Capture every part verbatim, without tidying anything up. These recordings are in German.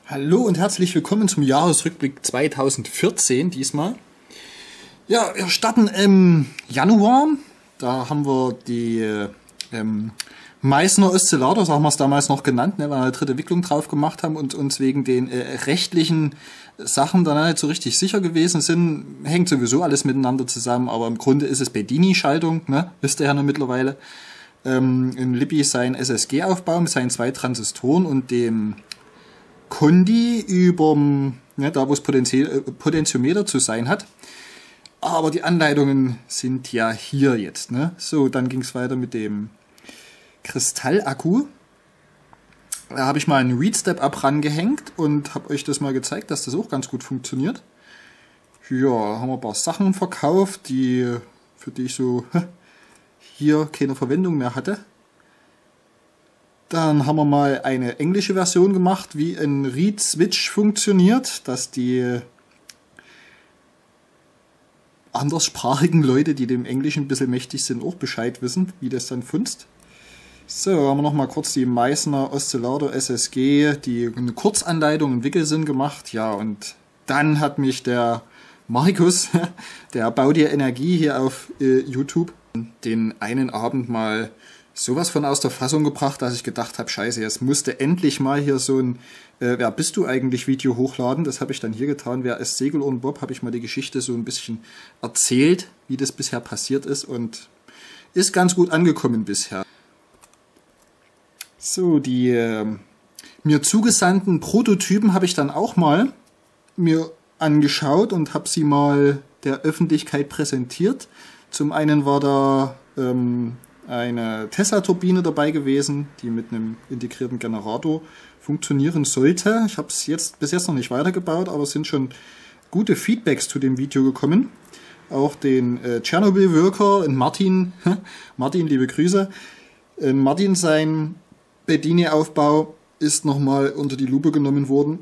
Hallo und herzlich willkommen zum Jahresrückblick zweitausendvierzehn diesmal. Ja, wir starten im Januar. Da haben wir die ähm, Meissner Oszillator, so haben wir es damals noch genannt, ne, weil wir eine dritte Wicklung drauf gemacht haben und uns wegen den äh, rechtlichen Sachen dann nicht so richtig sicher gewesen sind. Hängt sowieso alles miteinander zusammen, aber im Grunde ist es Bedini-Schaltung, ne, wisst ihr ja noch mittlerweile. Ähm, Im Lippi sein S S G-Aufbau mit seinen zwei Transistoren und dem Kondi über, ne, da wo es Potentiometer zu sein hat. Aber die Anleitungen sind ja hier jetzt. Ne? So, dann ging es weiter mit dem Kristallakku. Da habe ich mal einen Read-Step-Up rangehängt und habe euch das mal gezeigt, dass das auch ganz gut funktioniert. Ja, haben wir ein paar Sachen verkauft, die, für die ich so hier keine Verwendung mehr hatte. Dann haben wir mal eine englische Version gemacht, wie ein Read-Switch funktioniert, dass die anderssprachigen Leute, die dem Englischen ein bisschen mächtig sind, auch Bescheid wissen, wie das dann funzt. So, haben wir nochmal kurz die Meissner Oszillator S S G, die eine Kurzanleitung im Wickelsinn gemacht. Ja, und dann hat mich der Markus, der Bau dir Energie hier auf äh, YouTube, den einen Abend mal sowas von aus der Fassung gebracht, dass ich gedacht habe, scheiße, jetzt musste endlich mal hier so ein äh, Wer bist du eigentlich Video hochladen. Das habe ich dann hier getan. Wer ist Segelohren Bob, habe ich mal die Geschichte so ein bisschen erzählt, wie das bisher passiert ist und ist ganz gut angekommen bisher. So, die äh, mir zugesandten Prototypen habe ich dann auch mal mir angeschaut und habe sie mal der Öffentlichkeit präsentiert. Zum einen war da ähm, eine Tesla-Turbine dabei gewesen, die mit einem integrierten Generator funktionieren sollte. Ich habe es jetzt bis jetzt noch nicht weitergebaut, aber es sind schon gute Feedbacks zu dem Video gekommen. Auch den äh, Tschernobyl-Worker in Martin, Martin, liebe Grüße. In Martin, sein Bedini-Aufbau ist nochmal unter die Lupe genommen worden.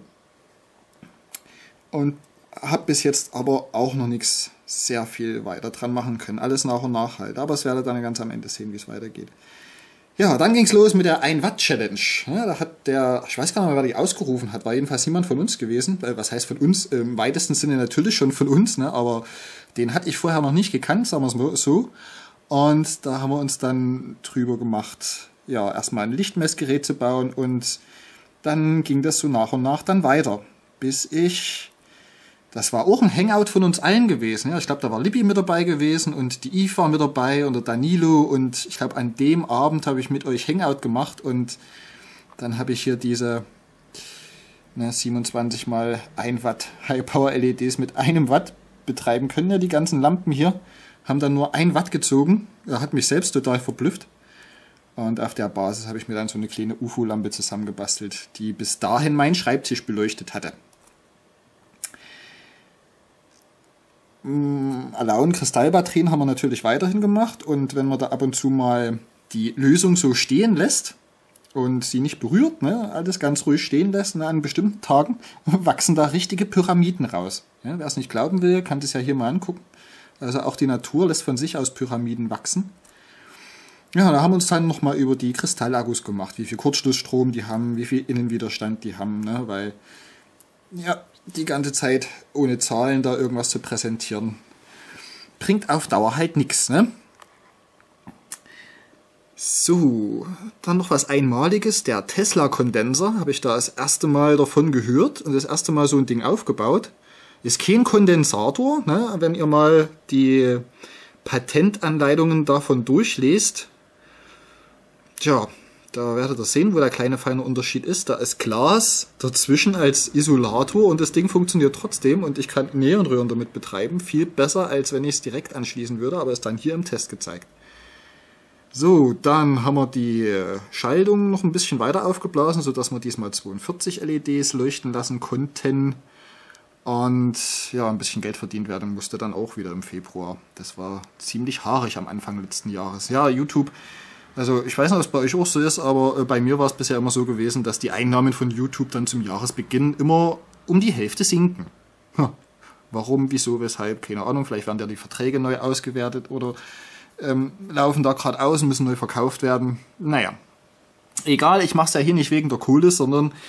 Und habe bis jetzt aber auch noch nichts sehr viel weiter dran machen können. Alles nach und nach halt. Aber es werdet dann ganz am Ende sehen, wie es weitergeht. Ja, dann ging es los mit der ein Watt Challenge. Ja, da hat der, ich weiß gar nicht mehr, wer die ausgerufen hat, war jedenfalls niemand von uns gewesen. Was heißt von uns? Im weitesten Sinne natürlich schon von uns, ne? Aber den hatte ich vorher noch nicht gekannt, sagen wir es so. Und da haben wir uns dann drüber gemacht, ja, erstmal ein Lichtmessgerät zu bauen und dann ging das so nach und nach dann weiter, bis ich... Das war auch ein Hangout von uns allen gewesen. Ja, ich glaube, da war Lippi mit dabei gewesen und die Eve war mit dabei und der Danilo. Und ich glaube, an dem Abend habe ich mit euch Hangout gemacht. Und dann habe ich hier diese ne, siebenundzwanzig mal ein Watt High-Power-L E Ds mit einem Watt betreiben können. Ja, die ganzen Lampen hier haben dann nur ein Watt gezogen. Das hat mich selbst total verblüfft. Und auf der Basis habe ich mir dann so eine kleine U F O-Lampe zusammengebastelt, die bis dahin meinen Schreibtisch beleuchtet hatte. Alaun-Kristallbatterien haben wir natürlich weiterhin gemacht und wenn man da ab und zu mal die Lösung so stehen lässt und sie nicht berührt, ne, alles ganz ruhig stehen lässt, ne, an bestimmten Tagen wachsen da richtige Pyramiden raus. Ja, wer es nicht glauben will, kann das ja hier mal angucken. Also auch die Natur lässt von sich aus Pyramiden wachsen. Ja, da haben wir uns dann nochmal über die Kristallakkus gemacht, wie viel Kurzschlussstrom die haben, wie viel Innenwiderstand die haben, ne, weil ja, die ganze Zeit ohne Zahlen da irgendwas zu präsentieren, bringt auf Dauer halt nichts, ne? So, dann noch was Einmaliges, der Tesla-Kondenser, habe ich da das erste Mal davon gehört und das erste Mal so ein Ding aufgebaut. Ist kein Kondensator, ne? Wenn ihr mal die Patentanleitungen davon durchlest, tja, da werdet ihr sehen, wo der kleine feine Unterschied ist. Da ist Glas dazwischen als Isolator und das Ding funktioniert trotzdem und ich kann Neonröhren damit betreiben. Viel besser, als wenn ich es direkt anschließen würde, aber ist dann hier im Test gezeigt. So, dann haben wir die Schaltung noch ein bisschen weiter aufgeblasen, sodass wir diesmal zweiundvierzig L E Ds leuchten lassen konnten. Und ja, ein bisschen Geld verdient werden musste dann auch wieder im Februar. Das war ziemlich haarig am Anfang letzten Jahres. Ja, YouTube... Also ich weiß nicht, ob es bei euch auch so ist, aber bei mir war es bisher immer so gewesen, dass die Einnahmen von YouTube dann zum Jahresbeginn immer um die Hälfte sinken. Hm. Warum, wieso, weshalb, keine Ahnung. Vielleicht werden ja die Verträge neu ausgewertet oder ähm, laufen da gerade aus und müssen neu verkauft werden. Naja, egal, ich mache es ja hier nicht wegen der Kohle, sondern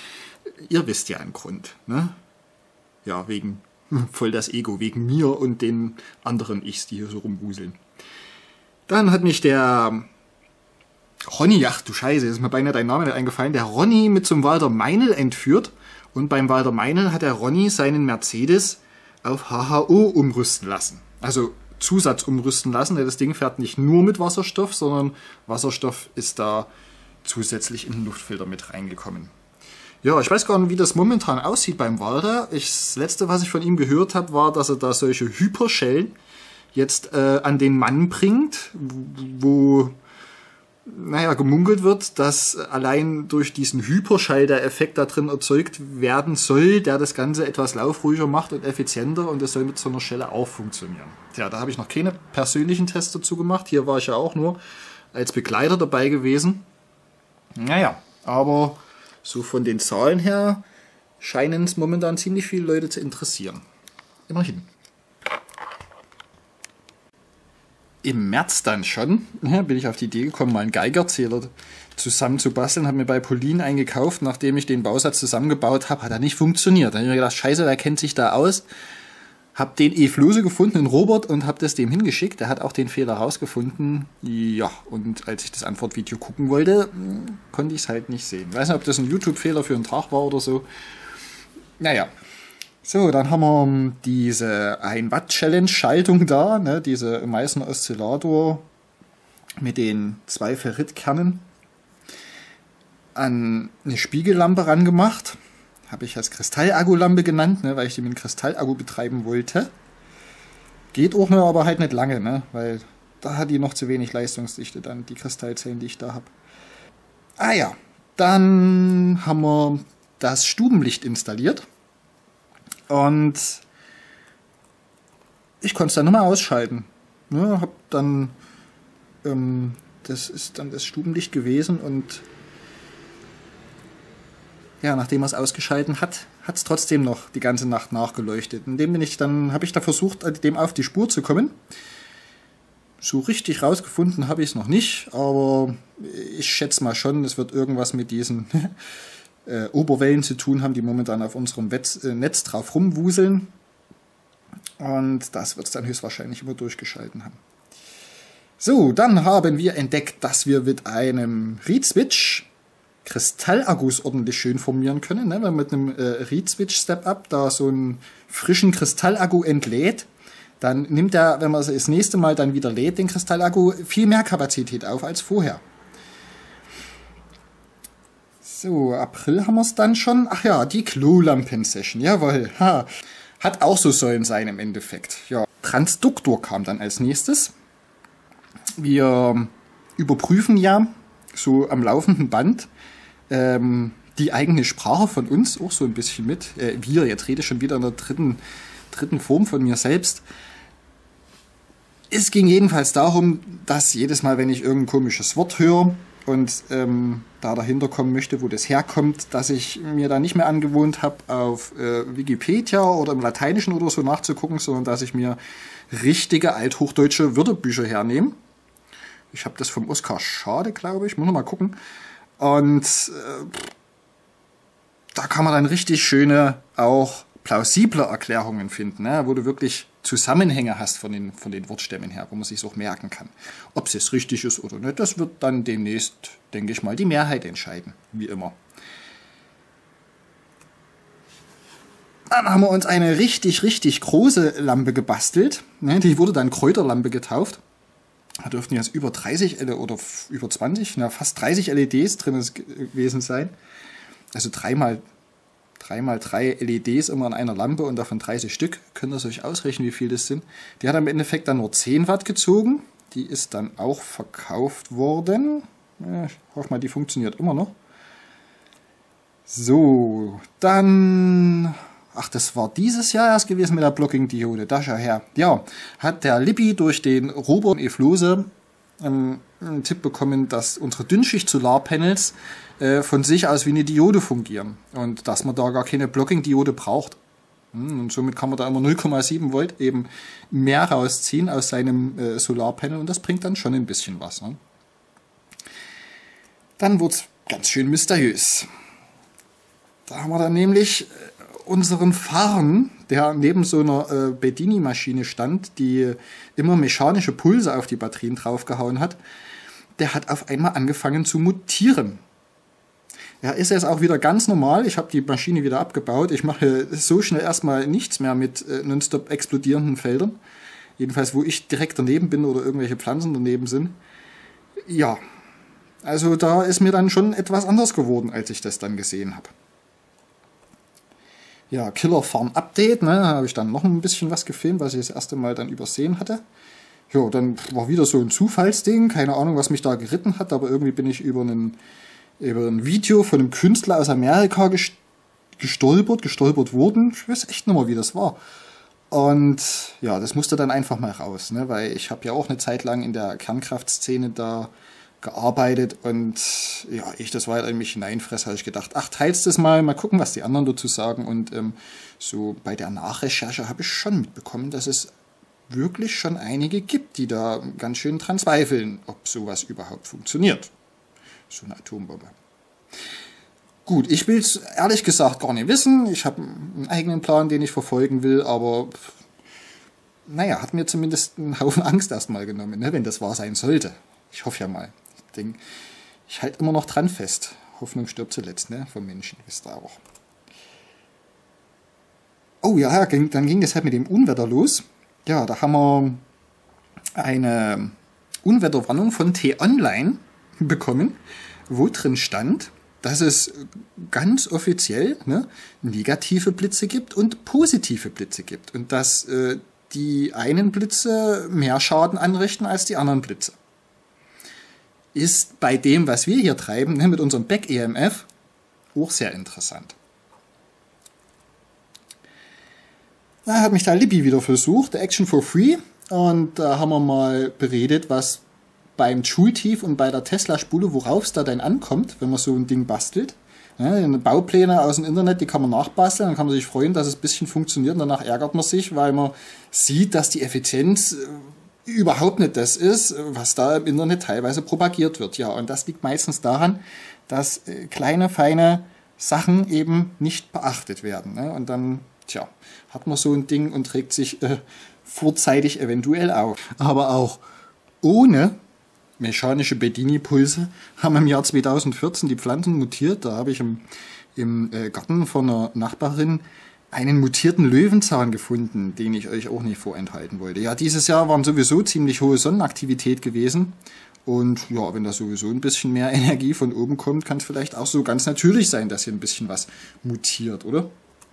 Ihr wisst ja einen Grund, ne? Ja, wegen, voll das Ego, wegen mir und den anderen Ichs, die hier so rumwuseln. Dann hat mich der Ronny, ach du Scheiße, ist mir beinahe dein Name nicht eingefallen, der Ronny mit zum Walter Meinl entführt. Und beim Walter Meinl hat der Ronny seinen Mercedes auf H H O umrüsten lassen. Also Zusatz umrüsten lassen. Das Ding fährt nicht nur mit Wasserstoff, sondern Wasserstoff ist da zusätzlich in den Luftfilter mit reingekommen. Ja, ich weiß gar nicht, wie das momentan aussieht beim Walter. Ich, das letzte, was ich von ihm gehört habe, war, dass er da solche Hyperschellen jetzt äh, an den Mann bringt, wo, naja, gemunkelt wird, dass allein durch diesen Hyperschall der Effekt da drin erzeugt werden soll, der das Ganze etwas laufruhiger macht und effizienter, und das soll mit so einer Schelle auch funktionieren. Tja, da habe ich noch keine persönlichen Tests dazu gemacht. Hier war ich ja auch nur als Begleiter dabei gewesen. Naja, aber so von den Zahlen her scheinen es momentan ziemlich viele Leute zu interessieren. Immerhin. Im März dann schon ja, bin ich auf die Idee gekommen, mal einen Geigerzähler zusammen zu basteln. Habe mir bei Polin einen gekauft, nachdem ich den Bausatz zusammengebaut habe. Hat er nicht funktioniert. Dann habe ich mir gedacht, scheiße, wer kennt sich da aus? Habe den E-Flose gefunden, den Robert, und habe das dem hingeschickt. Der hat auch den Fehler rausgefunden. Ja, und als ich das Antwortvideo gucken wollte, konnte ich es halt nicht sehen. Ich weiß nicht, ob das ein YouTube-Fehler für einen Tag war oder so. Naja. So, dann haben wir diese ein Watt Challenge Schaltung da, ne, diese Meissner Oszillator mit den zwei Ferritkernen an eine Spiegellampe rangemacht. Habe ich als Kristallakkulampe genannt, ne, weil ich die mit einem Kristaltakku betreiben wollte. Geht auch nur, aber halt nicht lange, ne, weil da hat die noch zu wenig Leistungsdichte, dann die Kristallzellen, die ich da habe. Ah ja, dann haben wir das Stubenlicht installiert. Und ich konnte es dann nochmal ausschalten. Ja, hab dann, ähm, das ist dann das Stubenlicht gewesen, und ja, nachdem er es ausgeschalten hat, hat es trotzdem noch die ganze Nacht nachgeleuchtet. Und dem bin ich dann, habe ich da versucht, dem auf die Spur zu kommen. So richtig rausgefunden habe ich es noch nicht, aber ich schätze mal schon, es wird irgendwas mit diesen Äh, Oberwellen zu tun haben, die momentan auf unserem Wetz, äh, Netz drauf rumwuseln. Und das wird es dann höchstwahrscheinlich immer durchgeschalten haben. So, dann haben wir entdeckt, dass wir mit einem Reed-Switch Kristalakkus ordentlich schön formieren können. Ne? Wenn man mit einem äh, Reed-Switch Step-Up da so einen frischen Kristalakku entlädt, dann nimmt er, wenn man das nächste Mal dann wieder lädt, den Kristalakku viel mehr Kapazität auf als vorher. So, April haben wir es dann schon. Ach ja, die Glow-Lampen-Session, jawohl. Ha. Hat auch so sollen sein im Endeffekt. Ja, Transduktor kam dann als nächstes. Wir überprüfen ja so am laufenden Band ähm, die eigene Sprache von uns auch so ein bisschen mit. Äh, wir, jetzt rede ich schon wieder in der dritten, dritten Form von mir selbst. Es ging jedenfalls darum, dass jedes Mal, wenn ich irgendein komisches Wort höre, und ähm, da dahinter kommen möchte, wo das herkommt, dass ich mir da nicht mehr angewohnt habe, auf äh, Wikipedia oder im Lateinischen oder so nachzugucken, sondern dass ich mir richtige althochdeutsche Wörterbücher hernehme. Ich habe das vom Oskar Schade, glaube ich. Muss noch mal gucken. Und äh, da kann man dann richtig schöne, auch plausible Erklärungen finden, ne? Wo du wirklich Zusammenhänge hast von den, von den Wortstämmen her, wo man sich auch merken kann. Ob es jetzt richtig ist oder nicht, das wird dann demnächst, denke ich mal, die Mehrheit entscheiden, wie immer. Dann haben wir uns eine richtig, richtig große Lampe gebastelt. Ne? Die wurde dann Kräuterlampe getauft. Da dürften jetzt über dreißig L E Ds oder über zwanzig, na, fast dreißig L E Ds drin gewesen sein. Also dreimal Dreimal drei L E Ds immer an einer Lampe und davon dreißig Stück. Könnt ihr euch ausrechnen, wie viel das sind. Die hat im Endeffekt dann nur zehn Watt gezogen. Die ist dann auch verkauft worden. Ich hoffe mal, die funktioniert immer noch. So, dann... Ach, das war dieses Jahr erst gewesen mit der Blocking-Diode. Da schau her. Ja, hat der Lippi durch den Robert E-Flose ähm, einen Tipp bekommen, dass unsere Dünnschicht-Solarpanels äh, von sich aus wie eine Diode fungieren. Und dass man da gar keine Blocking-Diode braucht. Hm, und somit kann man da immer null Komma sieben Volt eben mehr rausziehen aus seinem äh, Solarpanel. Und das bringt dann schon ein bisschen was. Ne? Dann wird es ganz schön mysteriös. Da haben wir dann nämlich unseren Farn, der neben so einer äh, Bedini-Maschine stand, die immer mechanische Pulse auf die Batterien draufgehauen hat, der hat auf einmal angefangen zu mutieren. Er ist jetzt auch wieder ganz normal. Ich habe die Maschine wieder abgebaut. Ich mache so schnell erstmal nichts mehr mit äh, nonstop explodierenden Feldern. Jedenfalls, wo ich direkt daneben bin oder irgendwelche Pflanzen daneben sind. Ja, also da ist mir dann schon etwas anders geworden, als ich das dann gesehen habe. Ja, Killer Farm Update, ne, da habe ich dann noch ein bisschen was gefilmt, was ich das erste Mal dann übersehen hatte. Ja, dann war wieder so ein Zufallsding, keine Ahnung, was mich da geritten hat, aber irgendwie bin ich über einen, über ein Video von einem Künstler aus Amerika gestolpert, gestolpert worden. Ich weiß echt nicht mehr, wie das war. Und ja, das musste dann einfach mal raus, ne, weil ich habe ja auch eine Zeit lang in der Kernkraftszene da gearbeitet und ja, ich das weiter in mich hineinfresse, habe ich gedacht, ach, teilst das mal, mal gucken, was die anderen dazu sagen. Und ähm, so bei der Nachrecherche habe ich schon mitbekommen, dass es wirklich schon einige gibt, die da ganz schön dran zweifeln, ob sowas überhaupt funktioniert. So eine Atombombe. Gut, ich will es ehrlich gesagt gar nicht wissen. Ich habe einen eigenen Plan, den ich verfolgen will, aber naja, hat mir zumindest einen Haufen Angst erstmal genommen, ne, wenn das wahr sein sollte. Ich hoffe ja mal. Ich denke, ich halte immer noch dran fest. Hoffnung stirbt zuletzt, ne? Vom Menschen, wisst ihr auch. Oh ja, dann ging das halt mit dem Unwetter los. Ja, da haben wir eine Unwetterwarnung von T-Online bekommen, wo drin stand, dass es ganz offiziell, ne, negative Blitze gibt und positive Blitze gibt. Und dass äh, die einen Blitze mehr Schaden anrichten als die anderen Blitze. Ist bei dem, was wir hier treiben, ne, mit unserem Back-E M F, auch sehr interessant. Da hat mich da Libby wieder versucht, der Action for Free. Und da haben wir mal beredet, was beim Joule-Tief und bei der Tesla-Spule, worauf es da denn ankommt, wenn man so ein Ding bastelt. Ja, Baupläne aus dem Internet, die kann man nachbasteln, dann kann man sich freuen, dass es ein bisschen funktioniert. Und danach ärgert man sich, weil man sieht, dass die Effizienz überhaupt nicht das ist, was da im Internet teilweise propagiert wird. Ja, und das liegt meistens daran, dass kleine, feine Sachen eben nicht beachtet werden. Ne? Und dann, tja, hat man so ein Ding und trägt sich äh, vorzeitig eventuell auf. Aber auch ohne mechanische Bedini-Pulse haben im Jahr zweitausendvierzehn die Pflanzen mutiert. Da habe ich im, im äh, Garten von einer Nachbarin einen mutierten Löwenzahn gefunden, den ich euch auch nicht vorenthalten wollte. Ja, dieses Jahr waren sowieso ziemlich hohe Sonnenaktivität gewesen. Und ja, wenn da sowieso ein bisschen mehr Energie von oben kommt, kann es vielleicht auch so ganz natürlich sein, dass hier ein bisschen was mutiert, oder?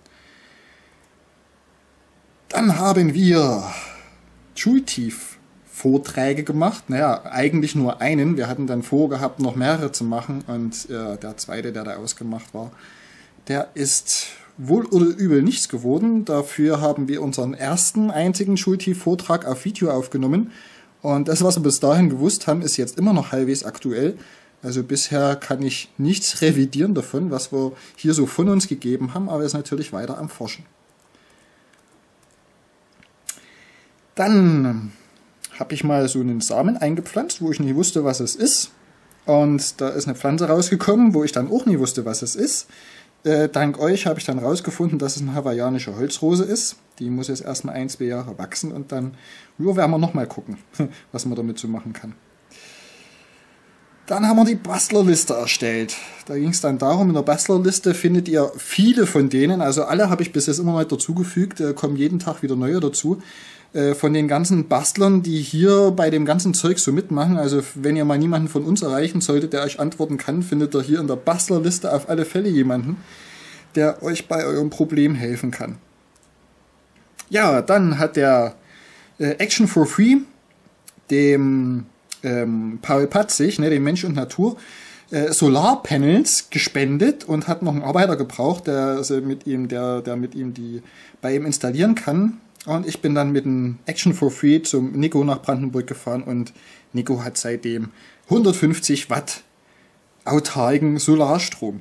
Dann haben wir Joule-Tief-Vorträge gemacht. Naja, eigentlich nur einen. Wir hatten dann vorgehabt, noch mehrere zu machen. Und äh, der zweite, der da ausgemacht war, der ist wohl oder übel nichts geworden. Dafür haben wir unseren ersten einzigen Joule-Tief-Vortrag auf Video aufgenommen. Und das, was wir bis dahin gewusst haben, ist jetzt immer noch halbwegs aktuell. Also bisher kann ich nichts revidieren davon, was wir hier so von uns gegeben haben, aber ist natürlich weiter am Forschen. Dann habe ich mal so einen Samen eingepflanzt, wo ich nicht wusste, was es ist. Und da ist eine Pflanze rausgekommen, wo ich dann auch nie wusste, was es ist. Äh, dank euch habe ich dann rausgefunden, dass es eine hawaiianische Holzrose ist. Die muss jetzt erstmal ein, zwei Jahre wachsen und dann ja, werden wir nochmal gucken, was man damit so machen kann. Dann haben wir die Bastlerliste erstellt. Da ging es dann darum, in der Bastlerliste findet ihr viele von denen, also alle habe ich bis jetzt immer mal dazugefügt, äh, kommen jeden Tag wieder neue dazu. Von den ganzen Bastlern, die hier bei dem ganzen Zeug so mitmachen. Also wenn ihr mal niemanden von uns erreichen solltet, der euch antworten kann, findet ihr hier in der Bastlerliste auf alle Fälle jemanden, der euch bei eurem Problem helfen kann. Ja, dann hat der äh, Action for Free dem ähm, Paul Patzig, ne, dem Mensch und Natur, äh, Solarpanels gespendet und hat noch einen Arbeiter gebraucht, der, also mit ihm, der, der mit ihm die bei ihm installieren kann. Und ich bin dann mit dem Action for Free zum Nico nach Brandenburg gefahren und Nico hat seitdem hundertfünfzig Watt autarken Solarstrom.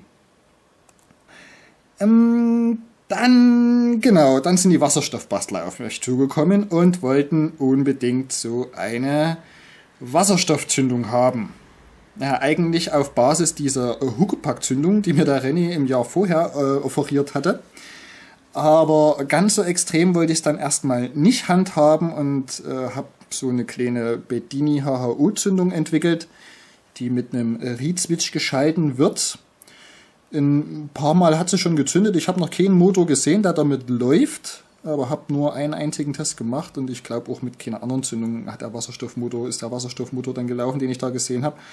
Ähm, dann, genau, dann sind die Wasserstoffbastler auf mich zugekommen und wollten unbedingt so eine Wasserstoffzündung haben. Ja, eigentlich auf Basis dieser äh, Huckepack-Zündung, die mir der René im Jahr vorher äh, offeriert hatte. Aber ganz so extrem wollte ich es dann erstmal nicht handhaben und äh, habe so eine kleine Bedini H H U-Zündung entwickelt, die mit einem Reed-Switch geschalten wird. Ein paar Mal hat sie schon gezündet. Ich habe noch keinen Motor gesehen, der damit läuft, aber habe nur einen einzigen Test gemacht und ich glaube auch mit keiner anderen Zündung hat der Wasserstoffmotor, ist der Wasserstoffmotor dann gelaufen, den ich da gesehen habe.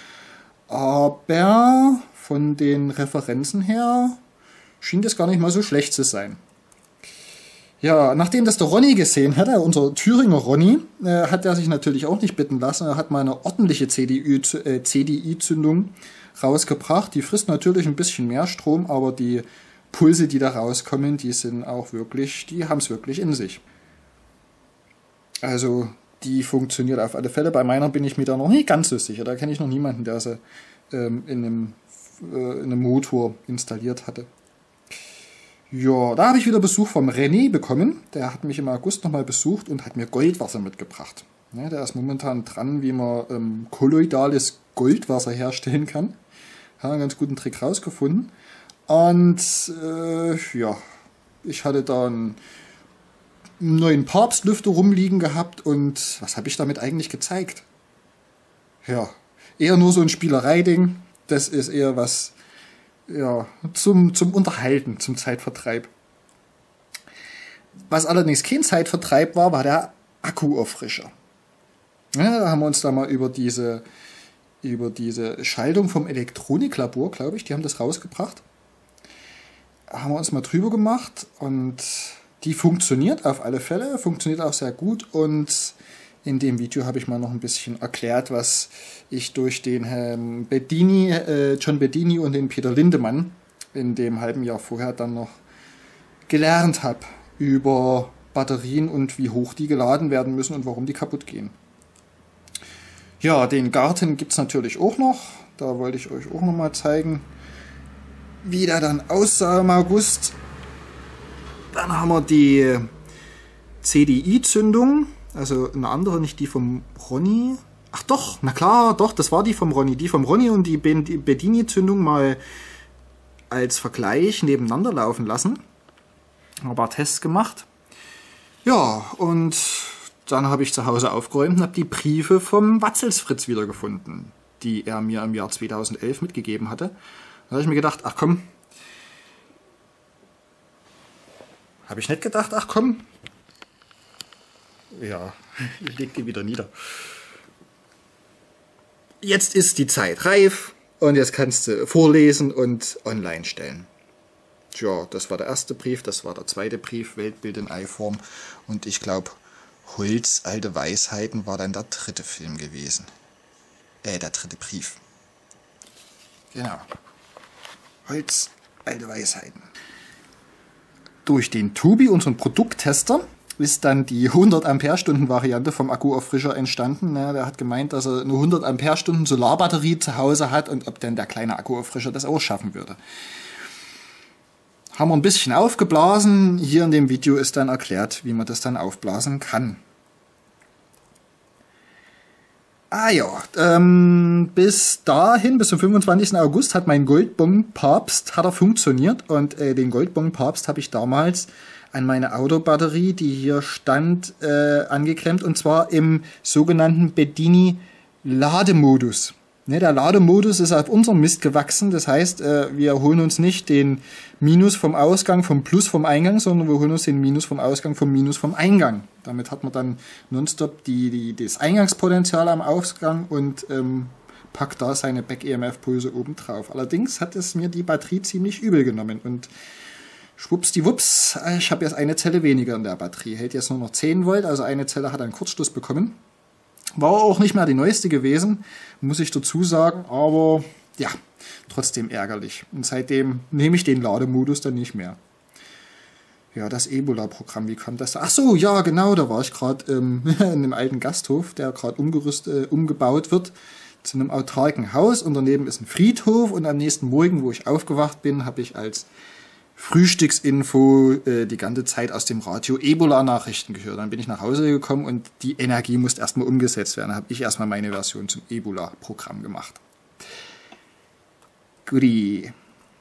Aber von den Referenzen her schien das gar nicht mal so schlecht zu sein. Ja, nachdem das der Ronny gesehen hatte, unser Thüringer Ronny, äh, hat er sich natürlich auch nicht bitten lassen. Er hat mal eine ordentliche C D I-Zündung rausgebracht. Die frisst natürlich ein bisschen mehr Strom, aber die Pulse, die da rauskommen, die sind auch wirklich, die haben es wirklich in sich. Also die funktioniert auf alle Fälle. Bei meiner bin ich mir da noch nicht ganz so sicher. Da kenne ich noch niemanden, der sie ähm, in, einem, äh, in einem Motor installiert hatte. Ja, da habe ich wieder Besuch vom René bekommen. Der hat mich im August nochmal besucht und hat mir Goldwasser mitgebracht. Ja, der ist momentan dran, wie man ähm, kolloidales Goldwasser herstellen kann. Hat einen ganz guten Trick rausgefunden. Und äh, ja, ich hatte da einen neuen Papstlüfter rumliegen gehabt und was habe ich damit eigentlich gezeigt? Ja, eher nur so ein Spielereiding. Das ist eher was... Ja, zum, zum Unterhalten, zum Zeitvertreib. Was allerdings kein Zeitvertreib war, war der Akkuauffrischer. Ja, da haben wir uns da mal über diese, über diese Schaltung vom Elektroniklabor, glaube ich, die haben das rausgebracht, haben wir uns mal drüber gemacht und die funktioniert auf alle Fälle, funktioniert auch sehr gut und in dem Video habe ich mal noch ein bisschen erklärt, was ich durch den Herrn Bedini, äh, John Bedini und den Peter Lindemann in dem halben Jahr vorher dann noch gelernt habe über Batterien und wie hoch die geladen werden müssen und warum die kaputt gehen. Ja, den Garten gibt es natürlich auch noch. Da wollte ich euch auch noch mal zeigen, wie der dann aussah im August. Dann haben wir die C D I-Zündung. Also eine andere, nicht die vom Ronny. Ach doch, na klar, doch, das war die vom Ronny. Die vom Ronny und die Bedini-Zündung mal als Vergleich nebeneinander laufen lassen. Ein paar Tests gemacht. Ja, und dann habe ich zu Hause aufgeräumt und habe die Briefe vom Watzelsfritz wiedergefunden, die er mir im Jahr zweitausendelf mitgegeben hatte. Da habe ich mir gedacht, ach komm. Habe ich nicht gedacht, ach komm. Ja, ich leg die wieder nieder. Jetzt ist die Zeit reif und jetzt kannst du vorlesen und online stellen. Tja, das war der erste Brief, das war der zweite Brief, Weltbild in Eiform und ich glaube, Holz, alte Weisheiten war dann der dritte Film gewesen. Äh, der dritte Brief. Genau. Holz, alte Weisheiten. Durch den Tobi, unseren Produkttester, ist dann die hundert Ampere-Stunden Variante vom Akkuauffrischer entstanden. Ja, der hat gemeint, dass er eine hundert Ampere-Stunden Solarbatterie zu Hause hat und ob denn der kleine Akkuauffrischer das auch schaffen würde. Haben wir ein bisschen aufgeblasen. Hier in dem Video ist dann erklärt, wie man das dann aufblasen kann. Ah ja, ähm, bis dahin, bis zum fünfundzwanzigsten August hat mein Goldbong Papst hat er funktioniert und äh, den Goldbong Papst habe ich damals an meine Autobatterie, die hier stand, äh, angeklemmt und zwar im sogenannten Bedini Lademodus. Ne, der Lademodus ist auf unserem Mist gewachsen, das heißt, äh, wir holen uns nicht den Minus vom Ausgang vom Plus vom Eingang, sondern wir holen uns den Minus vom Ausgang vom Minus vom Eingang. Damit hat man dann nonstop die, die, das Eingangspotenzial am Ausgang und ähm, packt da seine Back-E M F-Pulse oben drauf. Allerdings hat es mir die Batterie ziemlich übel genommen und schwuppsdiwupps, ich habe jetzt eine Zelle weniger in der Batterie. Hält jetzt nur noch zehn Volt, also eine Zelle hat einen Kurzschluss bekommen. War auch nicht mehr die neueste gewesen, muss ich dazu sagen, aber ja, trotzdem ärgerlich. Und seitdem nehme ich den Lademodus dann nicht mehr. Ja, das Ebola-Programm, wie kam das da? Ach so, ja, genau, da war ich gerade ähm, in einem alten Gasthof, der gerade umgerüstet, äh, umgebaut wird, zu einem autarken Haus. Und daneben ist ein Friedhof und am nächsten Morgen, wo ich aufgewacht bin, habe ich als Frühstücksinfo äh, die ganze Zeit aus dem Radio Ebola-Nachrichten gehört. Dann bin ich nach Hause gekommen und die Energie musste erstmal umgesetzt werden. Da habe ich erstmal meine Version zum Ebola-Programm gemacht. Guti.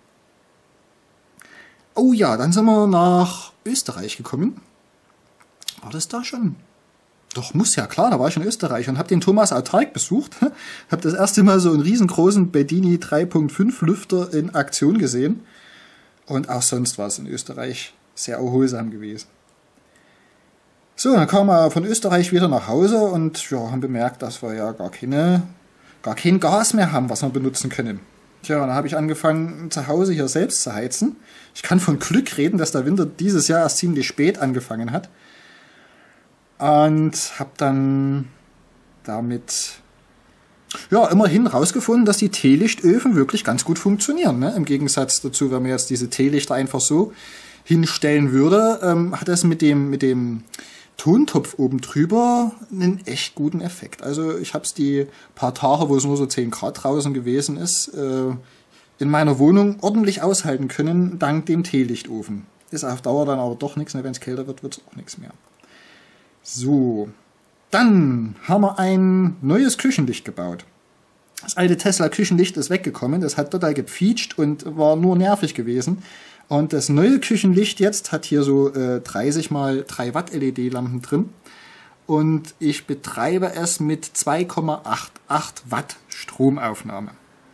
Oh ja, dann sind wir nach Österreich gekommen. War das da schon? Doch, muss ja, klar, da war ich in Österreich und habe den Thomas Autark besucht. Habe das erste Mal so einen riesengroßen Bedini drei Punkt fünf Lüfter in Aktion gesehen. Und auch sonst war es in Österreich sehr erholsam gewesen. So, dann kamen wir von Österreich wieder nach Hause und ja, haben bemerkt, dass wir ja gar keine, gar kein Gas mehr haben, was wir benutzen können. Tja, dann habe ich angefangen, zu Hause hier selbst zu heizen. Ich kann von Glück reden, dass der Winter dieses Jahr erst ziemlich spät angefangen hat. Und habe dann damit ja immerhin rausgefunden, dass die Teelichtöfen wirklich ganz gut funktionieren. Ne? Im Gegensatz dazu, wenn man jetzt diese Teelichter einfach so hinstellen würde, ähm, hat das mit dem, mit dem Tontopf oben drüber einen echt guten Effekt. Also ich habe es die paar Tage, wo es nur so zehn Grad draußen gewesen ist, äh, in meiner Wohnung ordentlich aushalten können, dank dem Teelichtofen. Ist auf Dauer dann aber doch nichts, ne? Wenn es kälter wird, wird es auch nichts mehr. So, dann haben wir ein neues Küchenlicht gebaut. Das alte Tesla Küchenlicht ist weggekommen, das hat total gepfietscht und war nur nervig gewesen. Und das neue Küchenlicht jetzt hat hier so äh, dreißig mal drei Watt L E D-Lampen drin. Und ich betreibe es mit zwei Komma achtundachtzig Watt Stromaufnahme.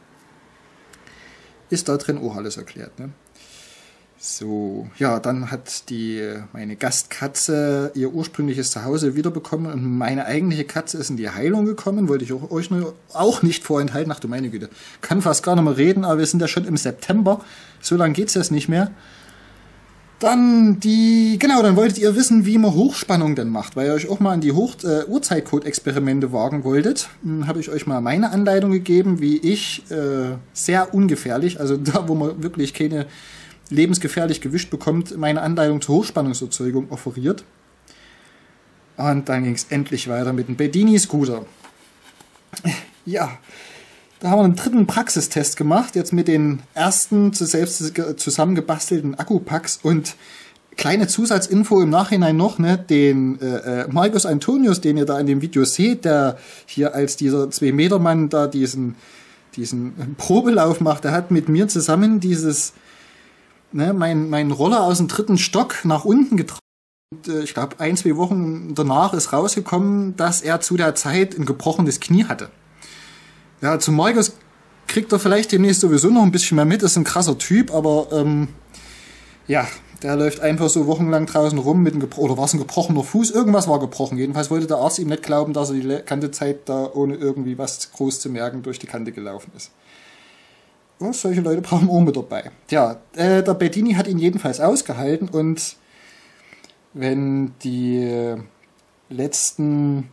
Ist da drin auch alles erklärt, ne? So, ja, dann hat die meine Gastkatze ihr ursprüngliches Zuhause wiederbekommen und meine eigentliche Katze ist in die Heilung gekommen. Wollte ich auch, euch nur, auch nicht vorenthalten. Ach du meine Güte, kann fast gar nicht mehr reden, aber wir sind ja schon im September. So lange geht's jetzt nicht mehr. Dann die, genau, dann wolltet ihr wissen, wie man Hochspannung denn macht, weil ihr euch auch mal an die Hoch äh, Uhrzeitcode-Experimente wagen wolltet. Hm, habe ich euch mal meine Anleitung gegeben, wie ich äh, sehr ungefährlich, also da, wo man wirklich keine lebensgefährlich gewischt bekommt, meine Anleitung zur Hochspannungserzeugung offeriert. Und dann ging es endlich weiter mit dem Bedini Scooter. Ja, da haben wir einen dritten Praxistest gemacht, jetzt mit den ersten zu selbst zusammengebastelten Akkupacks und kleine Zusatzinfo im Nachhinein noch, ne, den äh, Marcus Antonius, den ihr da in dem Video seht, der hier als dieser zwei Meter Mann da diesen, diesen Probelauf macht, der hat mit mir zusammen dieses Ne, mein, mein Roller aus dem dritten Stock nach unten getragen. Und, äh, ich glaube, ein, zwei Wochen danach ist rausgekommen, dass er zu der Zeit ein gebrochenes Knie hatte. Ja, zu Marcus kriegt er vielleicht demnächst sowieso noch ein bisschen mehr mit. Ist ein krasser Typ, aber ähm, ja, der läuft einfach so wochenlang draußen rum mit einem gebro- oder war es ein gebrochener Fuß? Irgendwas war gebrochen. Jedenfalls wollte der Arzt ihm nicht glauben, dass er die ganze Zeit da ohne irgendwie was groß zu merken durch die Kante gelaufen ist. Oh, solche Leute brauchen wir auch mit dabei. Ja, äh, der Bedini hat ihn jedenfalls ausgehalten und wenn die letzten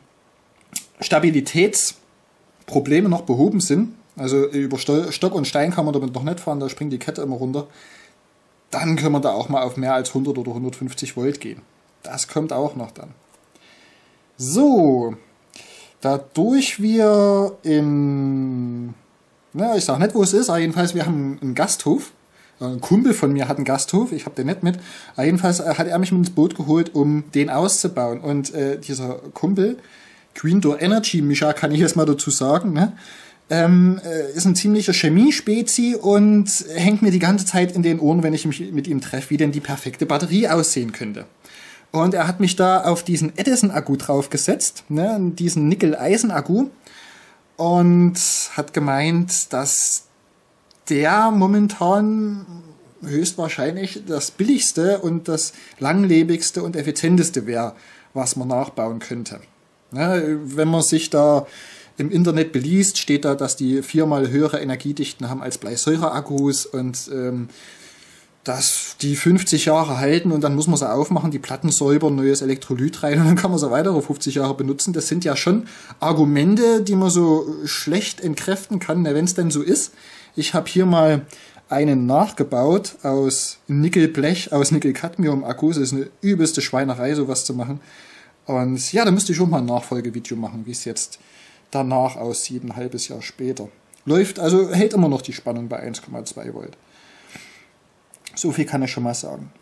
Stabilitätsprobleme noch behoben sind, also über Stock und Stein kann man damit noch nicht fahren, da springt die Kette immer runter, dann können wir da auch mal auf mehr als hundert oder hundertfünfzig Volt gehen. Das kommt auch noch dann. So, dadurch wir im Ja, ich sag nicht, wo es ist, aber jedenfalls, wir haben einen Gasthof. Ein Kumpel von mir hat einen Gasthof, ich habe den nicht mit. Aber jedenfalls hat er mich mit ins Boot geholt, um den auszubauen. Und äh, dieser Kumpel, Green Door Energy Mischa, kann ich jetzt mal dazu sagen, ne? ähm, äh, ist ein ziemlicher Chemiespezi und hängt mir die ganze Zeit in den Ohren, wenn ich mich mit ihm treffe, wie denn die perfekte Batterie aussehen könnte. Und er hat mich da auf diesen Edison-Akku draufgesetzt, ne? Diesen Nickel-Eisen-Akku. Und hat gemeint, dass der momentan höchstwahrscheinlich das billigste und das langlebigste und effizienteste wäre, was man nachbauen könnte. Ne, wenn man sich da im Internet beliest, steht da, dass die viermal höhere Energiedichten haben als Bleisäure-Akkus und ähm, dass die fünfzig Jahre halten und dann muss man sie aufmachen, die Platten säubern, neues Elektrolyt rein und dann kann man sie weitere fünfzig Jahre benutzen. Das sind ja schon Argumente, die man so schlecht entkräften kann, wenn es denn so ist. Ich habe hier mal einen nachgebaut aus Nickelblech, aus Nickel-Cadmium-Akkus. Das ist eine übelste Schweinerei, sowas zu machen. Und ja, da müsste ich schon mal ein Nachfolgevideo machen, wie es jetzt danach aussieht, ein halbes Jahr später. Läuft, also hält immer noch die Spannung bei eins Komma zwei Volt. So viel kann ich schon mal sagen.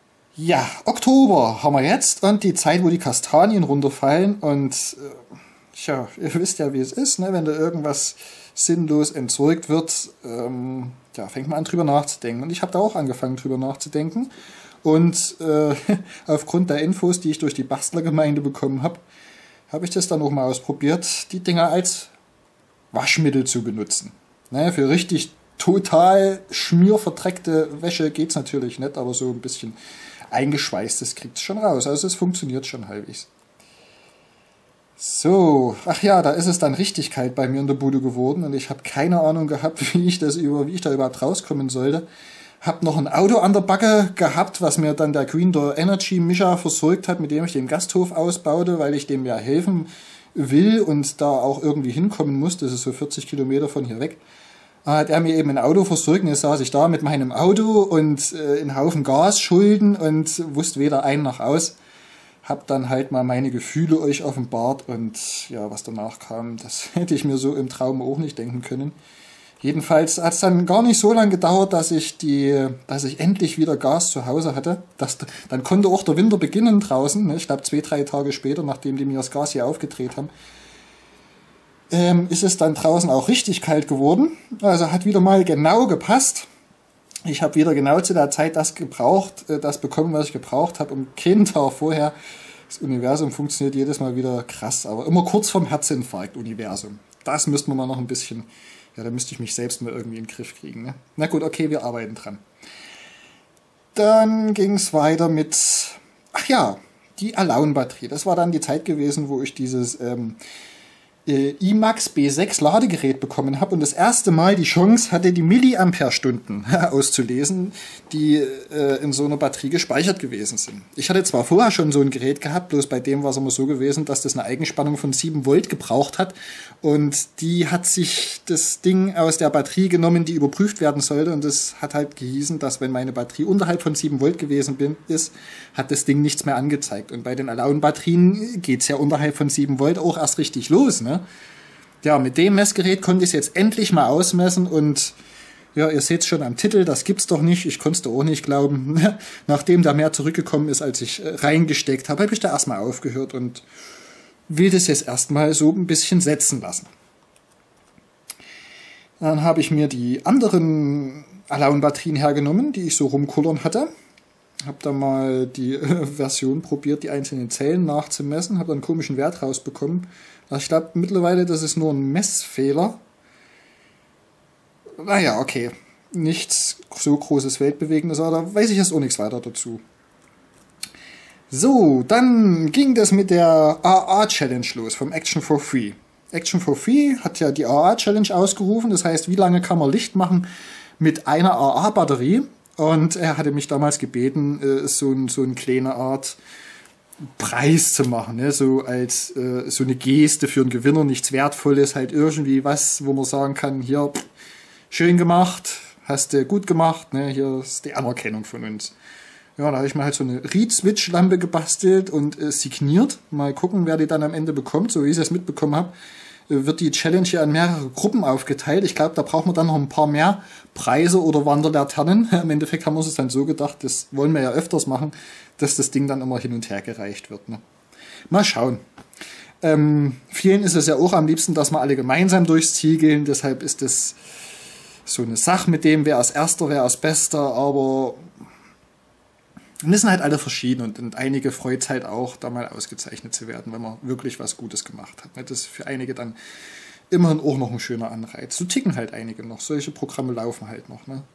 Ja, Oktober haben wir jetzt und die Zeit, wo die Kastanien runterfallen und äh, tja, ihr wisst ja, wie es ist, ne? Wenn da irgendwas sinnlos entsorgt wird, ähm, ja, fängt man an, drüber nachzudenken. Und ich habe da auch angefangen, drüber nachzudenken. Und äh, aufgrund der Infos, die ich durch die Bastlergemeinde bekommen habe, habe ich das dann auch mal ausprobiert, die Dinger als Waschmittel zu benutzen. Ne? Für richtig total schmierverdreckte Wäsche geht's natürlich nicht, aber so ein bisschen eingeschweißtes kriegt es schon raus. Also es funktioniert schon halbwegs. So, ach ja, da ist es dann richtig kalt bei mir in der Bude geworden und ich habe keine Ahnung gehabt, wie ich das über, wie ich da überhaupt rauskommen sollte. Hab noch ein Auto an der Backe gehabt, was mir dann der Green Door Energy Mischer versorgt hat, mit dem ich den Gasthof ausbaute, weil ich dem ja helfen will und da auch irgendwie hinkommen muss. Das ist so vierzig Kilometer von hier weg. Hat er mir eben ein Auto versorgt und jetzt saß ich da mit meinem Auto und äh, einen Haufen Gasschulden und wusste weder ein noch aus. Hab dann halt mal meine Gefühle euch offenbart und ja, was danach kam, das hätte ich mir so im Traum auch nicht denken können. Jedenfalls hat es dann gar nicht so lange gedauert, dass ich die, dass ich endlich wieder Gas zu Hause hatte. Das, dann konnte auch der Winter beginnen draußen. Ne? Ich glaube zwei, drei Tage später, nachdem die mir das Gas hier aufgedreht haben, ähm, ist es dann draußen auch richtig kalt geworden. Also hat wieder mal genau gepasst. Ich habe wieder genau zu der Zeit das gebraucht, äh, das bekommen, was ich gebraucht habe, um keinen Tag vorher. Das Universum funktioniert jedes Mal wieder krass, aber immer kurz vorm Herzinfarkt, Universum. Das müssten wir mal noch ein bisschen... Ja, da müsste ich mich selbst mal irgendwie in den Griff kriegen. Ne? Na gut, okay, wir arbeiten dran. Dann ging es weiter mit, ach ja, die Alaun-Batterie. Das war dann die Zeit gewesen, wo ich dieses ähm, äh, iMax B sechs Ladegerät bekommen habe und das erste Mal die Chance hatte, die Milliampere-Stunden auszulesen, die äh, in so einer Batterie gespeichert gewesen sind. Ich hatte zwar vorher schon so ein Gerät gehabt, bloß bei dem war es immer so gewesen, dass das eine Eigenspannung von sieben Volt gebraucht hat und die hat sich das Ding aus der Batterie genommen, die überprüft werden sollte und das hat halt gehießen, dass wenn meine Batterie unterhalb von sieben Volt gewesen bin, ist, hat das Ding nichts mehr angezeigt. Und bei den Alaun-Batterien geht's ja unterhalb von sieben Volt auch erst richtig los, ne? Ja, mit dem Messgerät konnte ich es jetzt endlich mal ausmessen und ja, ihr seht es schon am Titel, das gibt's doch nicht, ich konnte es auch nicht glauben. Nachdem da mehr zurückgekommen ist, als ich reingesteckt habe, habe ich da erstmal aufgehört und will das jetzt erstmal so ein bisschen setzen lassen. Dann habe ich mir die anderen Alaun-Batterien hergenommen, die ich so rumkullern hatte. Habe da mal die äh, Version probiert, die einzelnen Zellen nachzumessen, habe dann einen komischen Wert rausbekommen. Also ich glaube mittlerweile, das ist nur ein Messfehler. Naja, okay. Nichts so großes Weltbewegendes, aber da weiß ich jetzt auch nichts weiter dazu. So, dann ging das mit der A A-Challenge los, vom Action for Free. Action for Free hat ja die A A-Challenge ausgerufen, das heißt, wie lange kann man Licht machen mit einer A A-Batterie? Und er hatte mich damals gebeten, so, ein, so eine kleine Art Preis zu machen, ne? So als äh, so eine Geste für einen Gewinner, nichts Wertvolles, halt irgendwie was, wo man sagen kann, hier, pff, schön gemacht, hast du gut gemacht, ne? Hier ist die Anerkennung von uns. Ja, da habe ich mal halt so eine Reed-Switch-Lampe gebastelt und äh, signiert. Mal gucken, wer die dann am Ende bekommt. So wie ich es mitbekommen habe, äh, wird die Challenge hier an mehrere Gruppen aufgeteilt. Ich glaube, da braucht man dann noch ein paar mehr Preise oder Wanderlaternen. Im Endeffekt haben wir uns dann so gedacht, das wollen wir ja öfters machen, dass das Ding dann immer hin und her gereicht wird. Ne? Mal schauen. Ähm, vielen ist es ja auch am liebsten, dass wir alle gemeinsam durchs Ziel gehen. Deshalb ist das so eine Sache mit dem, wer als Erster, wer als Bester, aber wir sind halt alle verschieden und, und einige freut es halt auch, da mal ausgezeichnet zu werden, wenn man wirklich was Gutes gemacht hat. Das ist für einige dann immerhin auch noch ein schöner Anreiz. So ticken halt einige noch. Solche Programme laufen halt noch. Ne?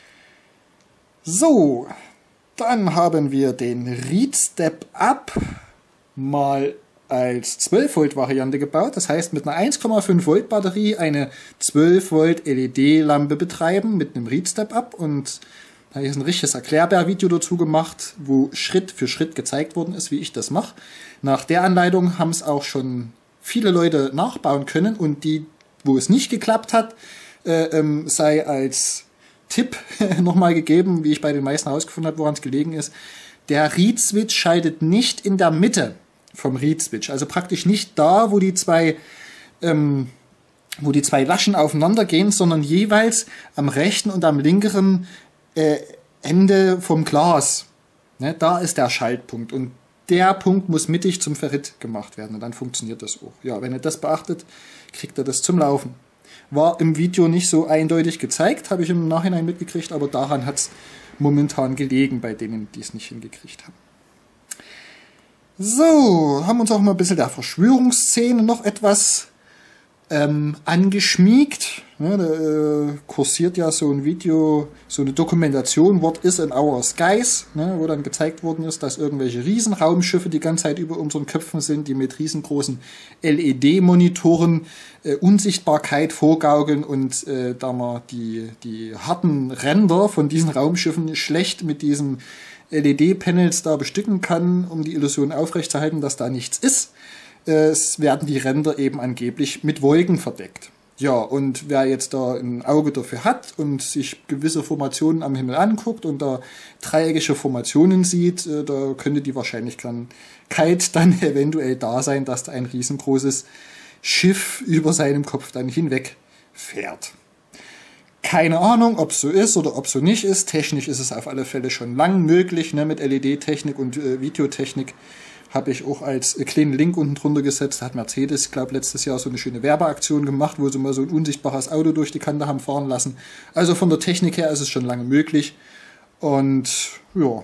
So, dann haben wir den Reed Step Up mal als zwölf Volt Variante gebaut. Das heißt, mit einer eins Komma fünf Volt Batterie eine zwölf Volt L E D-Lampe betreiben mit einem Reed Step Up und da habe ich ein richtiges Erklärbär-Video dazu gemacht, wo Schritt für Schritt gezeigt worden ist, wie ich das mache. Nach der Anleitung haben es auch schon viele Leute nachbauen können und die, wo es nicht geklappt hat, äh, ähm, sei als Tipp nochmal gegeben, wie ich bei den meisten herausgefunden habe, woran es gelegen ist. Der Reed-Switch schaltet nicht in der Mitte vom Reed-Switch, also praktisch nicht da, wo die zwei ähm, wo die zwei Laschen aufeinander gehen, sondern jeweils am rechten und am linkeren Äh, Ende vom Glas. Ne, da ist der Schaltpunkt. Und der Punkt muss mittig zum Ferrit gemacht werden und dann funktioniert das auch. Ja, wenn ihr das beachtet, kriegt ihr das zum Laufen. War im Video nicht so eindeutig gezeigt, habe ich im Nachhinein mitgekriegt, aber daran hat es momentan gelegen bei denen, die es nicht hingekriegt haben. So, haben uns auch mal ein bisschen der Verschwörungsszene noch etwas ähm, angeschmiegt. Ja, da äh, kursiert ja so ein Video, so eine Dokumentation, What is in our skies, ne, wo dann gezeigt worden ist, dass irgendwelche Riesenraumschiffe die ganze Zeit über unseren Köpfen sind, die mit riesengroßen L E D-Monitoren äh, Unsichtbarkeit vorgaukeln und äh, da man die, die harten Ränder von diesen Raumschiffen schlecht mit diesen L E D-Panels da bestücken kann, um die Illusion aufrechtzuerhalten, dass da nichts ist. Es werden die Ränder eben angeblich mit Wolken verdeckt. Ja, und wer jetzt da ein Auge dafür hat und sich gewisse Formationen am Himmel anguckt und da dreieckige Formationen sieht, da könnte die Wahrscheinlichkeit dann eventuell da sein, dass da ein riesengroßes Schiff über seinem Kopf dann hinweg fährt. Keine Ahnung, ob es so ist oder ob es so nicht ist. Technisch ist es auf alle Fälle schon lang möglich, ne, mit L E D-Technik und äh, Videotechnik. Habe ich auch als äh, kleinen Link unten drunter gesetzt. Da hat Mercedes, ich glaube, letztes Jahr so eine schöne Werbeaktion gemacht, wo sie mal so ein unsichtbares Auto durch die Kante haben fahren lassen. Also von der Technik her ist es schon lange möglich. Und ja,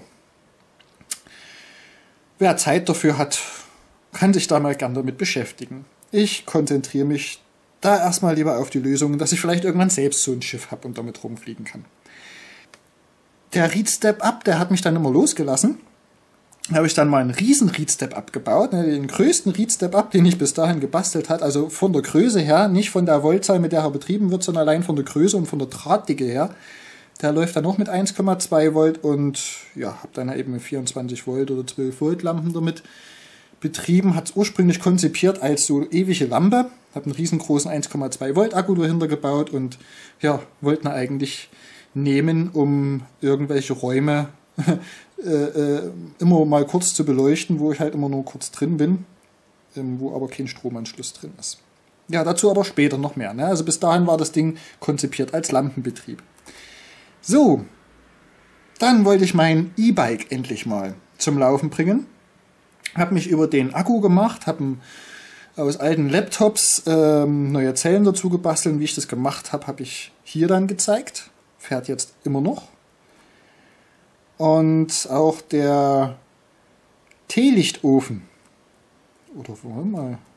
wer Zeit dafür hat, kann sich da mal gern damit beschäftigen. Ich konzentriere mich da erstmal lieber auf die Lösung, dass ich vielleicht irgendwann selbst so ein Schiff habe und damit rumfliegen kann. Der Read Step Up, der hat mich dann immer losgelassen. Da habe ich dann mal einen riesen Read Step Up gebaut, ne, den größten Read Step Up, den ich bis dahin gebastelt habe, also von der Größe her, nicht von der Voltzahl, mit der er betrieben wird, sondern allein von der Größe und von der Drahtdicke her. Der läuft dann noch mit eins Komma zwei Volt und ja, habe dann eben mit vierundzwanzig Volt oder zwölf Volt Lampen damit betrieben, hat es ursprünglich konzipiert als so ewige Lampe, habe einen riesengroßen eins Komma zwei Volt Akku dahinter gebaut und ja, wollten eigentlich nehmen, um irgendwelche Räume äh, äh, immer mal kurz zu beleuchten, wo ich halt immer nur kurz drin bin, ähm, wo aber kein Stromanschluss drin ist. Ja, dazu aber später noch mehr. Ne? Also bis dahin war das Ding konzipiert als Lampenbetrieb. So, dann wollte ich mein E-Bike endlich mal zum Laufen bringen. Habe mich über den Akku gemacht, habe aus alten Laptops ähm, neue Zellen dazu gebastelt. Wie ich das gemacht habe, habe ich hier dann gezeigt. Fährt jetzt immer noch. Und auch der Teelichtofen. Oder wollen wir mal.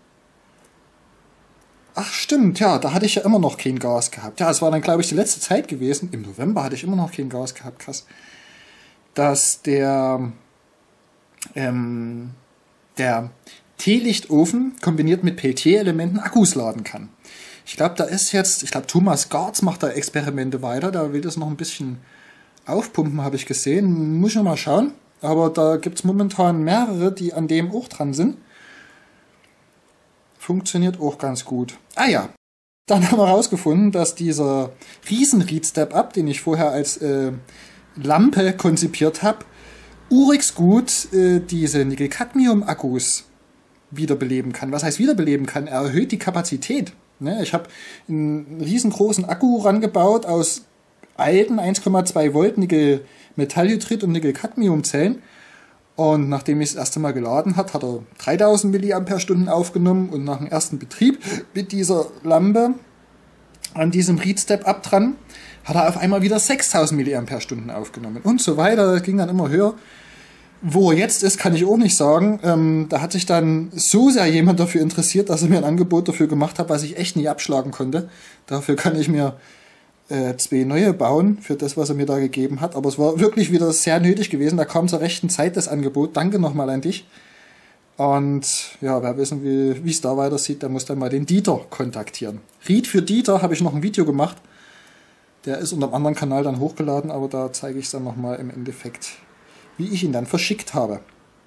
Ach stimmt, ja, da hatte ich ja immer noch kein Gas gehabt. Ja, es war dann, glaube ich, die letzte Zeit gewesen. Im November hatte ich immer noch kein Gas gehabt, krass. Dass der, ähm, der Teelichtofen kombiniert mit Peltier-Elementen Akkus laden kann. Ich glaube, da ist jetzt, ich glaube, Thomas Garz macht da Experimente weiter. Da will das noch ein bisschen aufpumpen, habe ich gesehen. Muss ich noch mal schauen. Aber da gibt es momentan mehrere, die an dem auch dran sind. Funktioniert auch ganz gut. Ah ja, dann haben wir herausgefunden, dass dieser riesen Read Step Up, den ich vorher als äh, Lampe konzipiert habe, urix gut äh, diese Nickel-Cadmium-Akkus wiederbeleben kann. Was heißt wiederbeleben kann? Er erhöht die Kapazität. Ne? Ich habe einen riesengroßen Akku rangebaut aus alten eins Komma zwei Volt Nickel-Metallhydrid und Nickel-Cadmium-Zellen. Und nachdem ich das erste Mal geladen hat, hat er dreitausend Milliampere-Stunden aufgenommen und nach dem ersten Betrieb mit dieser Lampe an diesem Read Step Up dran, hat er auf einmal wieder sechstausend Milliampere-Stunden aufgenommen und so weiter. Das ging dann immer höher. Wo er jetzt ist, kann ich auch nicht sagen. Ähm, da hat sich dann so sehr jemand dafür interessiert, dass er mir ein Angebot dafür gemacht hat, was ich echt nie abschlagen konnte. Dafür kann ich mir äh, zwei neue bauen, für das, was er mir da gegeben hat. Aber es war wirklich wieder sehr nötig gewesen. Da kam zur rechten Zeit das Angebot. Danke nochmal an dich. Und ja, wer wissen will, wie es da weitersieht, der muss dann mal den Dieter kontaktieren. Read für Dieter habe ich noch ein Video gemacht. Der ist unter einem anderen Kanal dann hochgeladen, aber da zeige ich es dann nochmal im Endeffekt, wie ich ihn dann verschickt habe.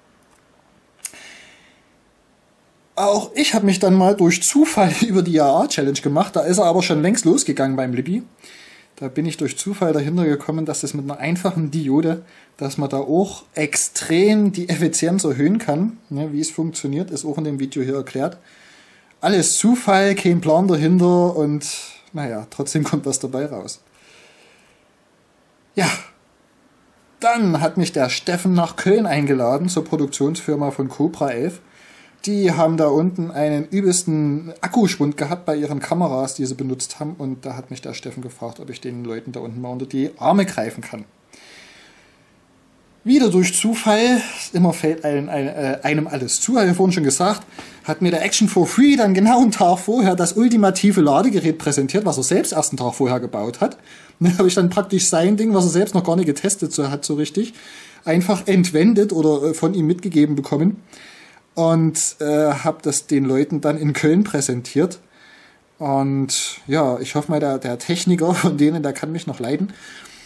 Auch ich habe mich dann mal durch Zufall über die I A A-Challenge gemacht. Da ist er aber schon längst losgegangen beim Libby. Da bin ich durch Zufall dahinter gekommen, dass das mit einer einfachen Diode, dass man da auch extrem die Effizienz erhöhen kann. Ne, wie es funktioniert, ist auch in dem Video hier erklärt. Alles Zufall, kein Plan dahinter und naja, trotzdem kommt was dabei raus. Ja, Dann hat mich der Steffen nach Köln eingeladen, zur Produktionsfirma von Cobra elf. Die haben da unten einen übelsten Akkuschwund gehabt bei ihren Kameras, die sie benutzt haben. Und da hat mich der Steffen gefragt, ob ich den Leuten da unten mal unter die Arme greifen kann. Wieder durch Zufall, immer fällt einem, einem alles zu, habe ich vorhin schon gesagt, hat mir der Action for Free dann genau einen Tag vorher das ultimative Ladegerät präsentiert, was er selbst erst einen Tag vorher gebaut hat. Und da habe ich dann praktisch sein Ding, was er selbst noch gar nicht getestet hat so richtig, einfach entwendet oder von ihm mitgegeben bekommen und äh, habe das den Leuten dann in Köln präsentiert. Und ja, ich hoffe mal, der, der Techniker von denen, der kann mich noch leiden.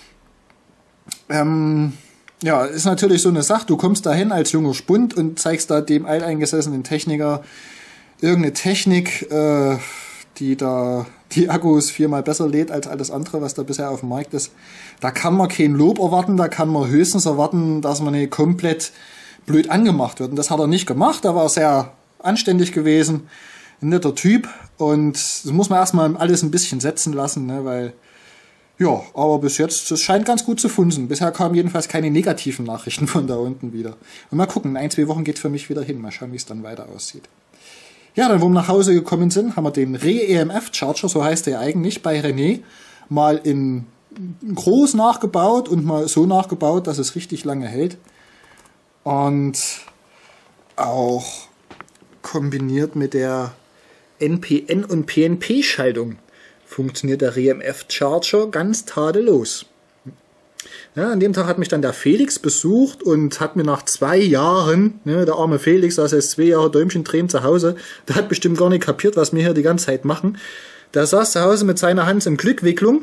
Ähm... Ja, ist natürlich so eine Sache, du kommst da hin als junger Spund und zeigst da dem alteingesessenen Techniker irgendeine Technik, äh, die da die Akkus viermal besser lädt als alles andere, was da bisher auf dem Markt ist. Da kann man kein Lob erwarten, da kann man höchstens erwarten, dass man nicht komplett blöd angemacht wird. Und das hat er nicht gemacht, er war sehr anständig gewesen, ein netter Typ. Und das muss man erstmal alles ein bisschen setzen lassen, ne, weil... Ja, aber bis jetzt, das scheint ganz gut zu funzen. Bisher kamen jedenfalls keine negativen Nachrichten von da unten wieder. Und mal gucken, in ein, zwei Wochen geht für mich wieder hin. Mal schauen, wie es dann weiter aussieht. Ja, dann, wo wir nach Hause gekommen sind, haben wir den Re-E M F Charger, so heißt der eigentlich, bei René, mal in groß nachgebaut und mal so nachgebaut, dass es richtig lange hält. Und auch kombiniert mit der N P N- und P N P-Schaltung funktioniert der Re-E M F Charger ganz tadellos. Ja, an dem Tag hat mich dann der Felix besucht und hat mir nach zwei Jahren, ne, der arme Felix, saß jetzt zwei Jahre Däumchen drehen zu Hause, der hat bestimmt gar nicht kapiert, was wir hier die ganze Zeit machen. Der saß zu Hause mit seiner Hans in Glückwicklung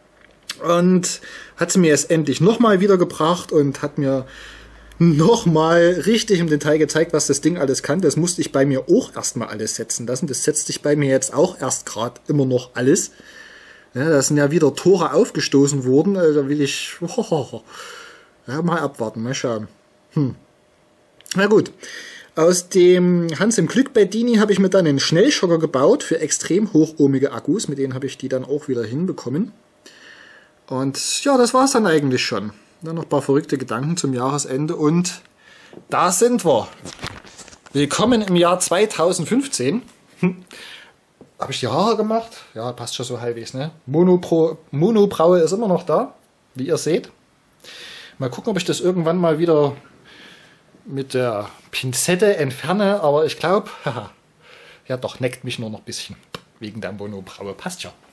und hat sie mir jetzt endlich nochmal wiedergebracht und hat mir nochmal richtig im Detail gezeigt, was das Ding alles kann. Das musste ich bei mir auch erstmal alles setzen lassen. Das setzt sich bei mir jetzt auch erst gerade immer noch alles. Ja, da sind ja wieder Tore aufgestoßen worden. Da will ich ja, mal abwarten, mal schauen. Hm. Na gut. Aus dem Hans im Glück bei Dini habe ich mir dann einen Schnellschocker gebaut für extrem hochohmige Akkus. Mit denen habe ich die dann auch wieder hinbekommen. Und ja, das war es dann eigentlich schon. Dann noch ein paar verrückte Gedanken zum Jahresende und da sind wir. Willkommen im Jahr zweitausendfünfzehn. Hm. Habe ich die Haare gemacht? Ja, passt schon so halbwegs, ne? Monopro, Monobraue ist immer noch da, wie ihr seht. Mal gucken, ob ich das irgendwann mal wieder mit der Pinzette entferne, aber ich glaube, ja doch, neckt mich nur noch ein bisschen. Wegen der Monobraue, passt schon.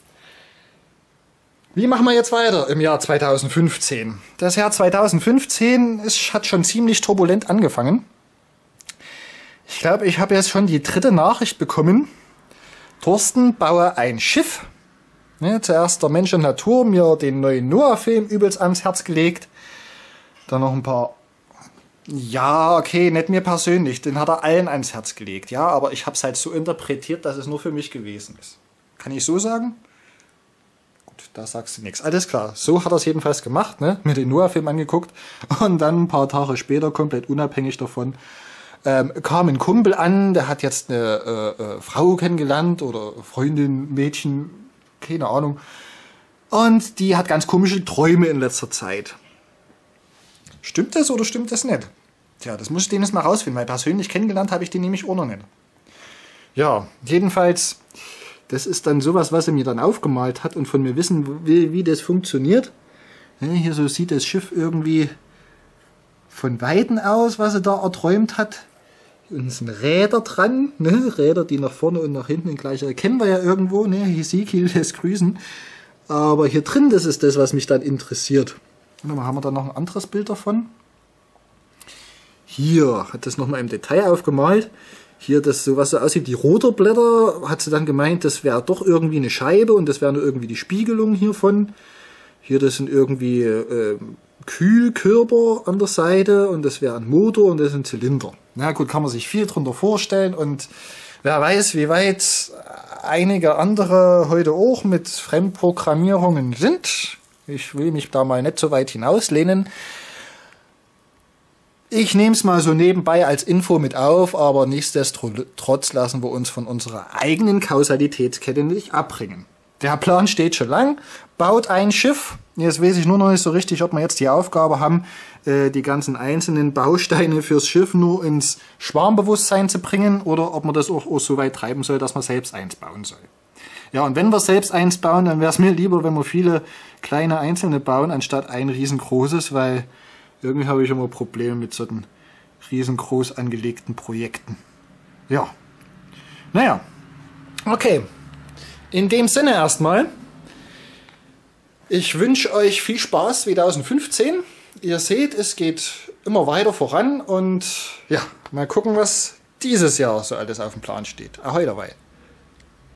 Wie machen wir jetzt weiter im Jahr zweitausendfünfzehn? Das Jahr zweitausendfünfzehn ist, hat schon ziemlich turbulent angefangen. Ich glaube, ich habe jetzt schon die dritte Nachricht bekommen. Thorsten, baue ein Schiff. Ne, zuerst der Mensch und Natur, mir den neuen Noah-Film übelst ans Herz gelegt. Dann noch ein paar... Ja, okay, nicht mir persönlich, den hat er allen ans Herz gelegt. Ja, aber ich habe es halt so interpretiert, dass es nur für mich gewesen ist. Kann ich so sagen? Da sagst du nichts. Alles klar, so hat er es jedenfalls gemacht, ne? Mir den Noah-Film angeguckt und dann ein paar Tage später, komplett unabhängig davon, ähm, kam ein Kumpel an, der hat jetzt eine äh, äh, Frau kennengelernt oder Freundin, Mädchen, keine Ahnung. Und die hat ganz komische Träume in letzter Zeit. Stimmt das oder stimmt das nicht? Tja, das muss ich den jetzt mal rausfinden, weil persönlich kennengelernt habe ich den nämlich auch noch nicht. Ja, jedenfalls... Das ist dann sowas, was er mir dann aufgemalt hat und von mir wissen will, wie das funktioniert. Ja, hier so sieht das Schiff irgendwie von Weitem aus, was er da erträumt hat. Hier unten sind Räder dran, ne? Räder, die nach vorne und nach hinten gleich erkennen wir ja irgendwo. Ne? Hesekiel lässt grüßen. Aber hier drin, das ist das, was mich dann interessiert. Und dann haben wir da noch ein anderes Bild davon. Hier hat das nochmal im Detail aufgemalt. Hier, das so was so aussieht, die Rotorblätter, hat sie dann gemeint, das wäre doch irgendwie eine Scheibe und das wäre nur irgendwie die Spiegelung hiervon. Hier, das sind irgendwie äh, Kühlkörper an der Seite und das wäre ein Motor und das sind Zylinder. Na gut, kann man sich viel drunter vorstellen und wer weiß, wie weit einige andere heute auch mit Fremdprogrammierungen sind. Ich will mich da mal nicht so weit hinauslehnen. Ich nehme es mal so nebenbei als Info mit auf, aber nichtsdestotrotz lassen wir uns von unserer eigenen Kausalitätskette nicht abbringen. der Plan steht schon lang. Baut ein Schiff. Jetzt weiß ich nur noch nicht so richtig, ob wir jetzt die Aufgabe haben, die ganzen einzelnen Bausteine fürs Schiff nur ins Schwarmbewusstsein zu bringen oder ob man das auch, auch so weit treiben soll, dass man selbst eins bauen soll. Ja, und wenn wir selbst eins bauen, dann wäre es mir lieber, wenn wir viele kleine einzelne bauen, anstatt ein riesengroßes, weil irgendwie habe ich immer Probleme mit solchen riesengroß angelegten Projekten. Ja. Naja. Okay. In dem Sinne erstmal. Ich wünsche euch viel Spaß zwanzig fünfzehn. Ihr seht, es geht immer weiter voran und ja, mal gucken, was dieses Jahr so alles auf dem Plan steht. Ahoi dabei.